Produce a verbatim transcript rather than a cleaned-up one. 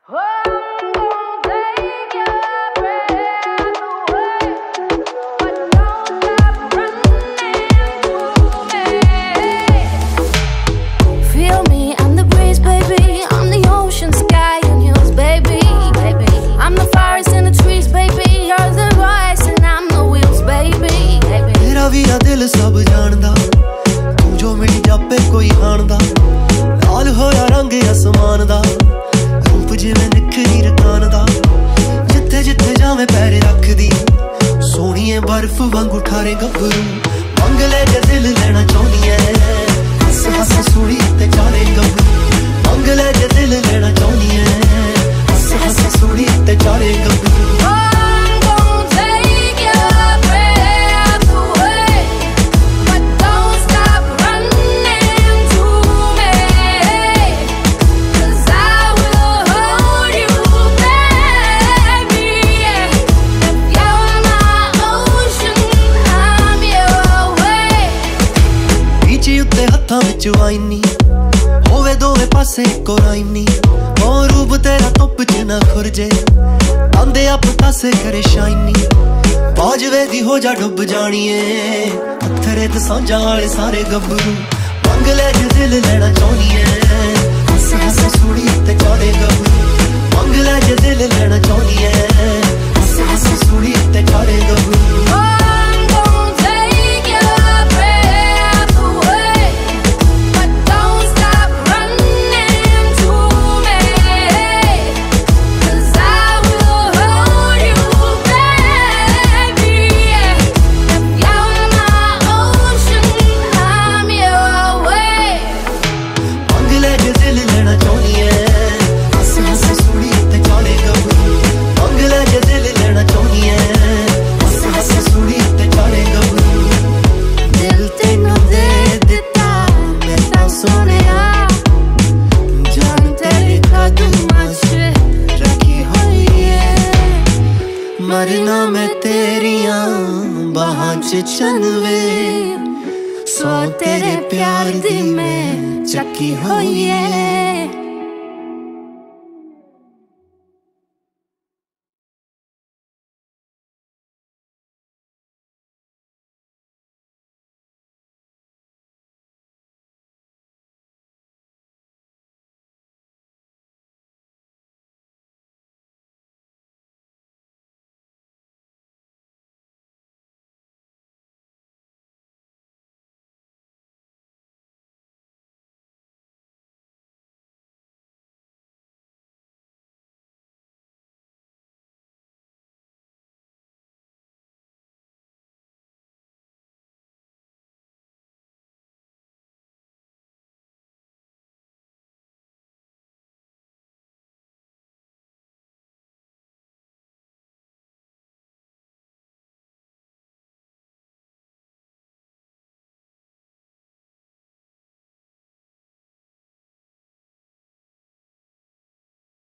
दिल सब जानदा तू जो मिली जापे कोई हान दा लाल होया रंग असमान दा रूप जिवें निखरी रकान दा जिथे जिथे जावे पैर रखदी सोनिए बर्फ वांगू ठारे गबरू मंग ले जे दिल लेना चाहनीए हस हस सुली ते चारे गबरू मंग ले जे दिल लेना चाहनीए हस हस सुली ते चारे गबरू वाइनी होवे दोवे पासे कोराइनी ओ रूप तेरा धुप च ना खुरजे आंदे आप तासे करे शाइनी बाजवे दी हो जा डुब जानिए थरे दसांझां वाले सारे गबरू मंग ले जे दिल लेना चाहनीए हस हस सुली ते चारे गबरू मंग ले जे दिल लेना चाहनीए हस हस सुली ते चारे गबरू मरना मैं तेरिया बाहां च चनवे सौ तेरे प्यार दी मैं चकी होई है।